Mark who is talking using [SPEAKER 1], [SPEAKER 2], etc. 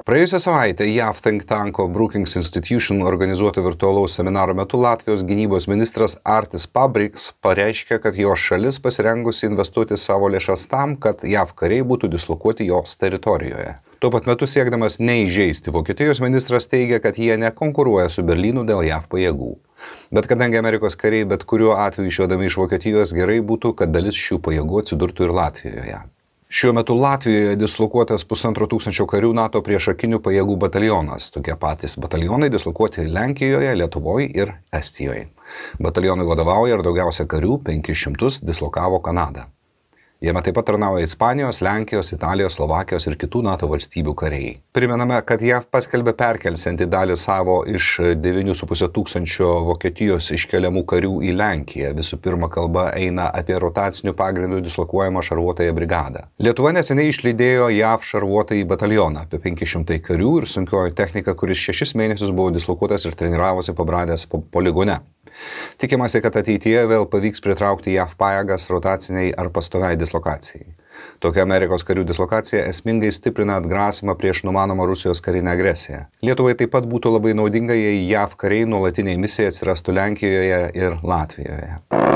[SPEAKER 1] Praėjusią savaitę JAV think tanko Brookings Institution organizuoto virtualaus seminaro metu Latvijos gynybos ministras Artis Pabriks pareiškė, kad jo šalis pasirengusi investuoti savo lėšas tam, kad JAV kariai būtų dislokuoti jos teritorijoje. Tuo pat metu siekdamas neįžeisti Vokietijos, ministras teigia, kad jie nekonkuruoja su Berlynu dėl JAV pajėgų. Bet kadangi Amerikos kariai bet kuriuo atveju išvedami iš Vokietijos, gerai būtų, kad dalis šių pajėgų atsidurtų ir Latvijoje. Šiuo metu Latvijoje dislokuotas 1500 karių NATO priešakinių pajėgų batalionas. Tokie patys batalionai dislokuoti Lenkijoje, Lietuvoje ir Estijoje. Batalionui vadovauja ir daugiausia karių 500 dislokavo Kanada. Jame taip pat tarnauja Ispanijos, Lenkijos, Italijos, Slovakijos ir kitų NATO valstybių kariai. Primename, kad JAV paskelbė perkelsianti dalį savo iš 9,5 tūkstančio Vokietijos iškeliamų karių į Lenkiją. Visų pirma, kalba eina apie rotacinių pagrindų dislokuojamą šarvuotąją brigadą. Lietuva neseniai išlydėjo JAV šarvuotąjį batalioną, apie 500 karių ir sunkioji technika, kuris 6 mėnesius buvo dislokuotas ir treniravosi pabradės poligone. Tikimasi, kad ateityje vėl pavyks pritraukti JAV pajėgas rotaciniai ar pastoviai dislokacijai. Tokia Amerikos karių dislokacija esmingai stiprina atgrasimą prieš numanomą Rusijos karinę agresiją. Lietuvai taip pat būtų labai naudinga, jei JAV kariai nuolatiniai misijai atsirastų Lenkijoje ir Latvijoje.